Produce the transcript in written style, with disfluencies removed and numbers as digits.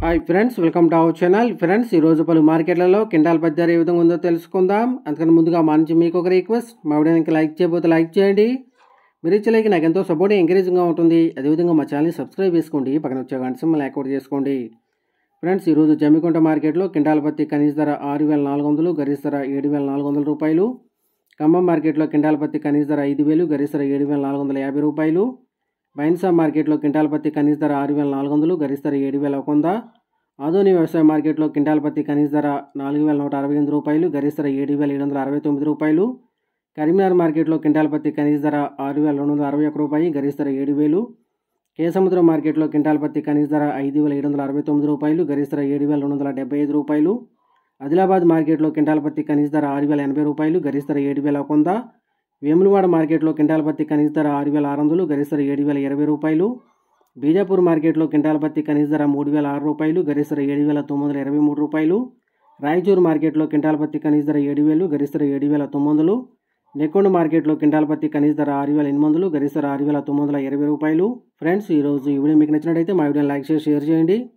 Hi friends, welcome to our channel. Friends, ఈరోజు పలు మార్కెట్లలో కింటాల్ పత్తి ధర ఏ విధంగా ఉందో తెలుసుకుందాం. అందుకని ముందుగా మా నుంచి మీకు ఒక రిక్వెస్ట్, మా వీడియోకి లైక్ చేయబోతే లైక్ చేయండి. మీరు ఇచ్చే లైక్ నాకు ఎంతో సపోర్ట్ ఎంకరేజింగ్గా ఉంటుంది. అదేవిధంగా మా ఛానల్ని సబ్స్క్రైబ్ చేసుకోండి, పక్కన వచ్చే గంట సింబల్ యాక్టివేట్ చేసుకోండి. ఫ్రెండ్స్, ఈరోజు జమ్మికుంట మార్కెట్లో కింటాల్ పత్తి కనీస ధర 6,400, గరిష్ట ధర 7,400 రూపాయలు. ఖమ్మం మార్కెట్లో కింటాల్ పత్తి కనీస ధర 5,000, గరిష్ట ధర 7,450 రూపాయలు. బైన్సా మార్కెట్లో కింటాల్ పత్తి కనీస ధర 6,400, గరిష్ట ధర 7,100. ఆదోని వ్యవసాయ మార్కెట్లో కింటాల్ పత్తి కనీస ధర 4,168 రూపాయలు, గరిష్ట ధర 7,769 రూపాయలు. కరీంనగర్ మార్కెట్లో కింటాల్ పత్తి కనీస ధర 6,261 రూపాయలు, గరిష్ట ధర 7,000. కేసముద్రం మార్కెట్లో కింటాల్ పత్తి కనీస ధర 5,769 రూపాయలు, గరిష్ట ధర 7,275 రూపాయలు. ఆదిలాబాద్ మార్కెట్లో కింటాల్ పత్తి కనీస ధర 6,080 రూపాయలు, గరిష్ట ధర 7,100. వేములవాడ మార్కెట్లో కింటాల్ పత్తి కనీస ధర 6,600, గరిష్ట ధర 7,020 రూపాయలు. బీజాపూర్ మార్కెట్లో కింటాల్ పత్తి కనీస ధర 3,006 రూపాయలు, గరిష్ట ధర 7,923 రూపాయలు. రాయచూరు మార్కెట్లో కింటాల్ పత్తి కనీస ధర 7,000, గరిష్ట ధర 7,900. నెక్కొండ మార్కెట్లో కింటాల్ పత్తి కనీస ధర 6,800, గరిష్ట ధర 6,920 రూపాయలు. ఫ్రెండ్స్, ఈరోజు ఈ వీడియో మీకు నచ్చినట్టయితే మా వీడియోని లైక్ చేసి షేర్ చేయండి.